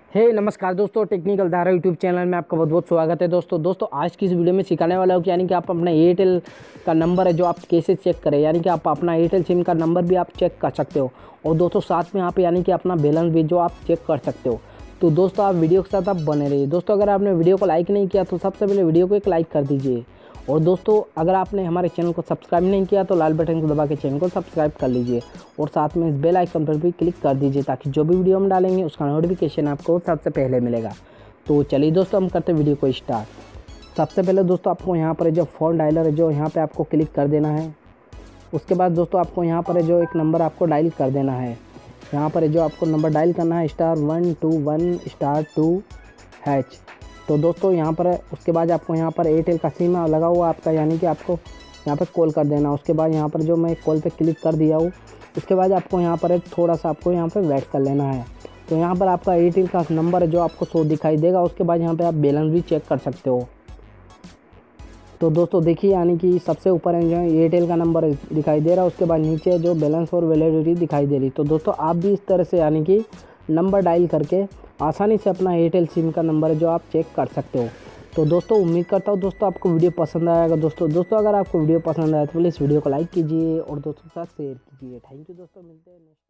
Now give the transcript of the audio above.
नमस्कार दोस्तों, टेक्निकल धारा यूट्यूब चैनल में आपका बहुत बहुत स्वागत है। दोस्तों आज की इस वीडियो में सिखाने वाला हूँ कि यानी कि आप अपना एयरटेल का नंबर है जो आप कैसे चेक करें, यानी कि आप अपना एयरटेल सिम का नंबर भी आप चेक कर सकते हो और दोस्तों साथ में यहाँ पे यानी कि अपना बैलेंस भी जो आप चेक कर सकते हो। तो दोस्तों आप वीडियो के साथ आप बने रहिए। दोस्तों अगर आपने वीडियो को लाइक नहीं किया तो सबसे पहले वीडियो को एक लाइक कर दीजिए और दोस्तों अगर आपने हमारे चैनल को सब्सक्राइब नहीं किया तो लाल बटन को दबा के चैनल को सब्सक्राइब कर लीजिए और साथ में इस बेल आइकन पर भी क्लिक कर दीजिए ताकि जो भी वीडियो हम डालेंगे उसका नोटिफिकेशन आपको सबसे पहले मिलेगा। तो चलिए दोस्तों हम करते हैं वीडियो को स्टार्ट। सबसे पहले दोस्तों आपको यहाँ पर जो फ़ोन डायलर है जो यहाँ पर आपको क्लिक कर देना है। उसके बाद दोस्तों आपको यहाँ पर जो एक नंबर आपको डायल कर देना है। यहाँ पर जो आपको नंबर डायल करना है *121*2#। तो दोस्तों यहाँ पर उसके बाद आपको यहाँ पर एयरटेल का सिम लगा हुआ आपका, यानी कि आपको यहाँ पर कॉल कर देना। उसके बाद यहाँ पर जो मैं कॉल पे क्लिक कर दिया हूँ, उसके बाद आपको यहाँ पर थोड़ा सा आपको यहाँ पर वेट कर लेना है। तो यहाँ पर आपका एयरटेल का नंबर जो आपको शो दिखाई देगा। उसके बाद यहाँ पर आप बैलेंस भी चेक कर सकते हो। तो दोस्तों देखिए यानी कि सबसे ऊपर जो है एयरटेल का नंबर दिखाई दे रहा है, उसके बाद नीचे जो बैलेंस और वैलिडिटी दिखाई दे रही। तो दोस्तों आप भी इस तरह से यानी कि नंबर डायल करके आसानी से अपना एयरटेल सिम का नंबर है जो आप चेक कर सकते हो। तो दोस्तों उम्मीद करता हूँ दोस्तों आपको वीडियो पसंद आएगा। दोस्तों अगर आपको वीडियो पसंद आए तो प्लीज़ वीडियो को लाइक कीजिए और दोस्तों के साथ शेयर कीजिए। थैंक यू दोस्तों, मिलते हैं नेक्स्ट